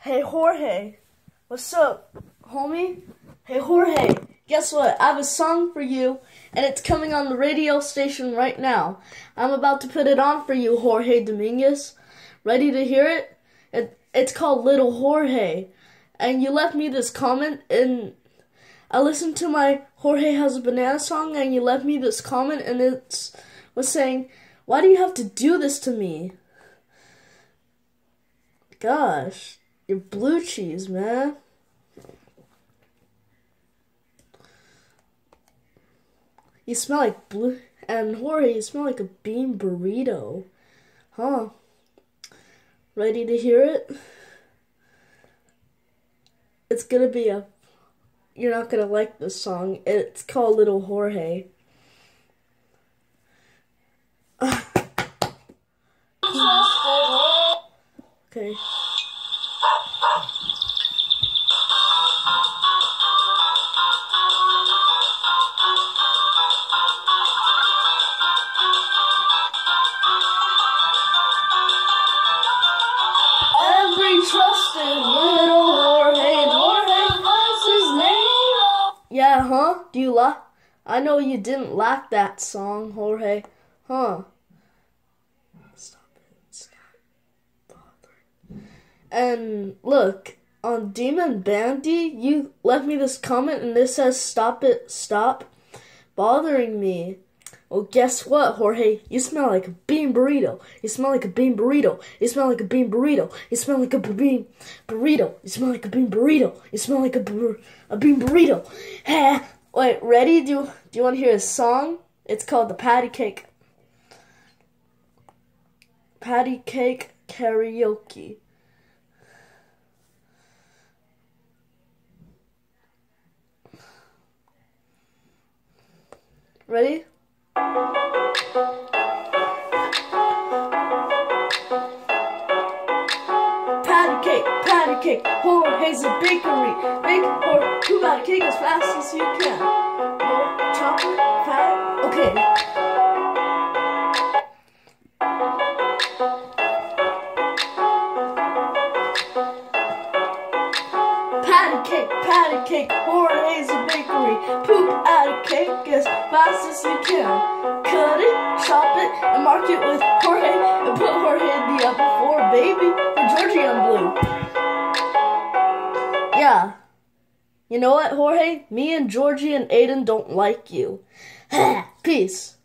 Hey Jorge, what's up, homie? Hey Jorge, guess what? I have a song for you, and it's coming on the radio station right now. I'm about to put it on for you, Jorge Dominguez. Ready to hear it? It's called Little Jorge, and you left me this comment, and I listened to my Jorge Has a Banana song, and you left me this comment, and it was saying, why do you have to do this to me? Gosh, you're blue cheese, man. You smell like blue, and Jorge, you smell like a bean burrito. Huh? Ready to hear it? It's gonna be you're not gonna like this song. It's called Little Jorge. Okay. Every trusted little Jorge, what's his name? Yeah, huh? Do you like? I know you didn't like that song, Jorge. Huh? Stop bothering. And look, on Demon Bandy, you left me this comment and this says, stop bothering me. Well, guess what, Jorge? You smell like a bean burrito. You smell like a bean burrito. You smell like a bean burrito. You smell like a bean burrito. You smell like a bean burrito. You smell like a bean burrito. Hey, wait, ready? Do you want to hear a song? It's called the Patty Cake Karaoke. Ready? Patty cake, Jorge's a bakery. Who got a cake as fast as you can? More chocolate, fat, okay. Patty cake, Jorge's a bakery. Poop out a cake as fast as you can. Cut it, chop it, and mark it with Jorge, and put Jorge in the upper floor, baby, for Georgie on blue. Yeah. You know what, Jorge? Me and Georgie and Aiden don't like you. Peace.